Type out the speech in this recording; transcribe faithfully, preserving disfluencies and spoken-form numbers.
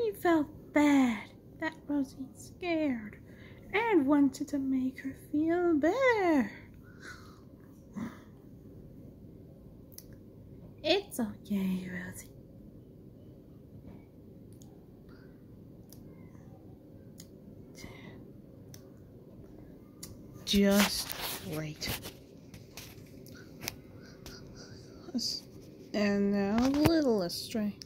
He felt bad that Rosie's scared and wanted to make her feel better. It's okay, Rosie. Just wait. And now a little astray.